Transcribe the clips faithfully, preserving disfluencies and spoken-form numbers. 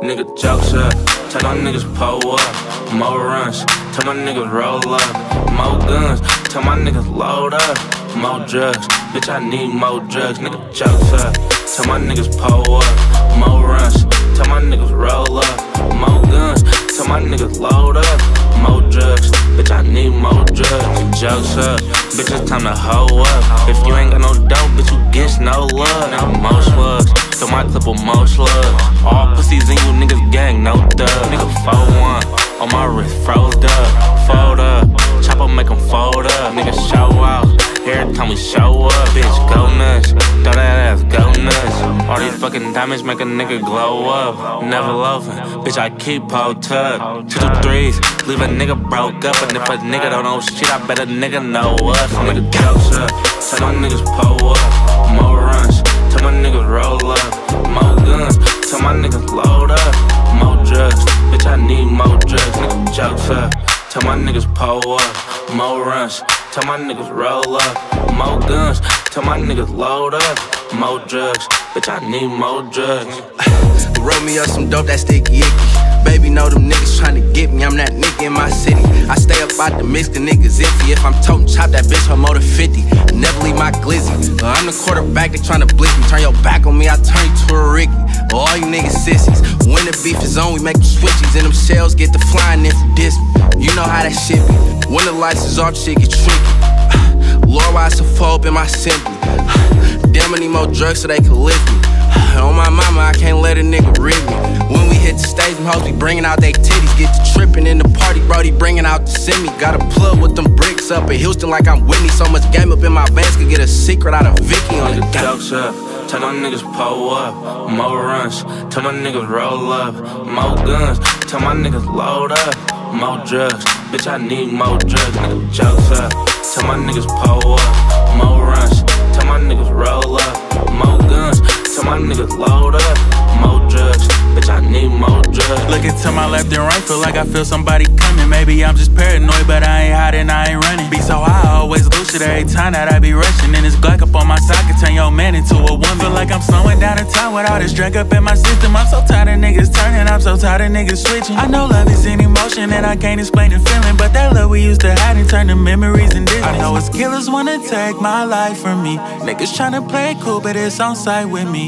Nigga jokes up, tell my niggas pull up. More runs, tell my niggas roll up. More guns, tell my niggas load up. More drugs, bitch I need more drugs. Nigga jokes up, tell my niggas pull up. More runs, tell my niggas roll up. More guns, tell my niggas load up. More drugs, bitch I need more drugs. Jokes up, bitch it's time to hoe up. If you ain't got no dope, bitch you get no love. Now more slugs, fill my clip with more slugs. All pussies in you niggas gang, no dub. Nigga four one, on my wrist froze up. Fold up, chopper make em fold up. Nigga show out, every time we show up. Bitch go nuts, throw that ass go nuts. All these fucking diamonds make a nigga glow up. Never loving, bitch I keep po tucked. Two to threes, leave a nigga broke up. And if a nigga don't know shit, I bet a nigga know us. Nigga jokes up, tell my niggas pull up. More runs, tell my niggas roll up. More guns, tell my niggas load up. More drugs, bitch I need more drugs. Nigga jokes up, tell my niggas pull up. More runs, tell my niggas roll up. More guns, tell my niggas load up. More drugs, bitch I need more drugs. Roll me up some dope, that sticky icky. Baby know them niggas tryna get me, I'm that nigga in my city. I stay up out the mix, the niggas iffy. If I'm toting chop, that bitch her motor fifty. Never leave my glizzy. Uh, I'm the quarterback, they tryna blitz me. Turn your back on me, I turn you to a Ricky. All you niggas sissies. When the beef is on, we make them switches. And them shells get the flying if you diss me. You know how that shit be. When the lights is off, shit get tricky. Lord, why I so phobe in my simply. Damn, I need more drugs so they can lift me. On my mama, I can't let a nigga rip me. When we hit the stage, them hoes be bringing out they titties. Get to tripping in the party, brody bringing out the semi. Got a plug with them bricks up in Houston like I'm Whitney. So much game up in my veins, could get a secret out of Vicky on the Nigga jokes up, tell my niggas pull up. More runs, tell my niggas roll up. More guns, tell my niggas load up. More drugs, bitch I need more drugs. Nigga jokes up, tell my niggas pull up. More runs, tell my niggas roll up. More guns, tell my niggas load up. More drugs, bitch I need more drugs. Looking to my left and right, feel like I feel somebody coming. Maybe I'm just paranoid, but I ain't hiding, I ain't running. Be so high, I always lose shit every time that I be rushing. And this Glock up on my side can turn your man into a woman. Feel like I'm slowing down in time with all this drink up in my system. I'm so tired of niggas turning, I'm so tired of niggas switching. I know love is an emotion and I can't explain the feeling, but that love we used to have and turn to memories and distance. I know it's killers wanna take my life from me. Niggas tryna play it cool, but it's on site with me.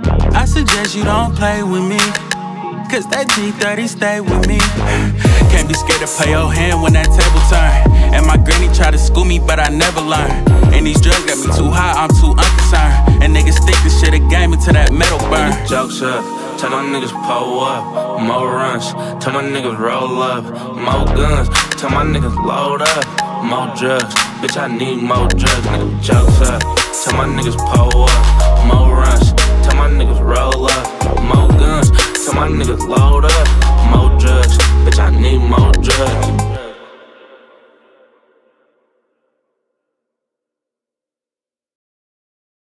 I suggest you don't play with me, cause that G thirty stay with me. Can't be scared to play your hand when that table turn. And my granny try to school me, but I never learn. And these drugs got me too high, I'm too unconcerned. And niggas stick this shit a game until that metal burn. Jokes up, tell my niggas pull up. More runs, tell my niggas roll up. More guns, tell my niggas load up. More drugs, bitch I need more drugs. Nigga jokes up, tell my niggas pull up. More runs, tell my niggas roll up. More guns, tell my niggas load up.